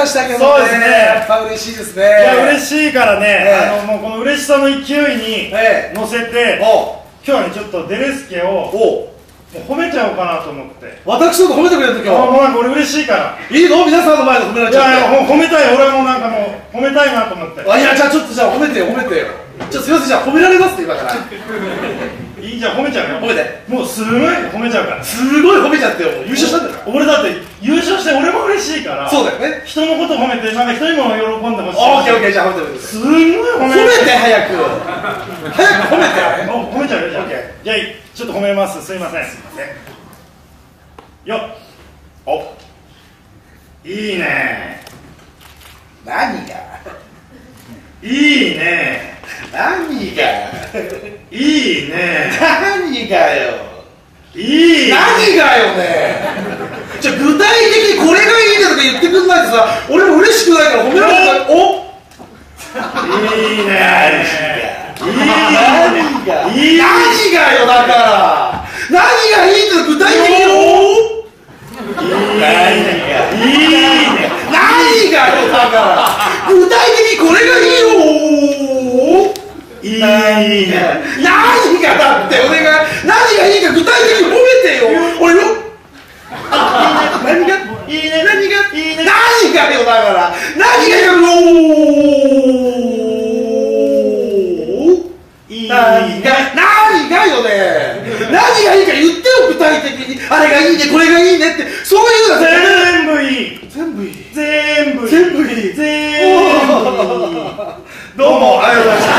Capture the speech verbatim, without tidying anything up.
ましたけどね。 そうですね。 やっぱ嬉しいですね。いや、嬉しいからね、あの、もうこの嬉しさの勢いに乗せて、今日はね、ちょっとデレスケを褒めちゃおうかなと思って。 私とか褒めてくれると今日。 もうなんか俺嬉しいから。 いいの？皆さんの前で褒められちゃって。いやいや、 褒めたい。俺はもうなんかもう褒めたいなと思って。 あ、いや、じゃあちょっとじゃあ褒めてよ、褒めてよ。ちょっとすいません、じゃあ褒められますって今から。 いいじゃん、褒めちゃうよ。 褒めて。 もうすごい褒めちゃうから。 すごい褒めちゃってよ。もう優勝したんだから。 俺だって優勝して俺も嬉しいから。 そうだよね。 人のこと褒めて、なんか人にも喜んでほしい。 オッケーオッケー、じゃあ褒めて。 すごい褒めて。 褒めて早く。早く褒めて。 褒めちゃうよ、じゃあ。じゃあ、ちょっと褒めます。すいません。すいません。よっ。お。いいね。 何がいいね。 何がいいね。 何がよ。 いい。 何がよね。じゃあ具体的にこれがいいねとか言ってくんないとさ、俺も嬉しくないから褒められてない。お。 いいね。 何がいい。何がよだから。何がいいって具体的にお。何がいいね。何がよだから。具体的にこれがいいよ。いいね。何がだってお願い。何がいいか具体的に褒めてよ。俺よ。何がいいね。何がいいね。何がよだから。何がよ。いいね。何がよね。何がいいか言ってよ具体的に。あれがいいね、これがいいねって、そういうのが全部いい。 全部いい。 全部いい。 全部いい。 全部いい。 どうもありがとうございました。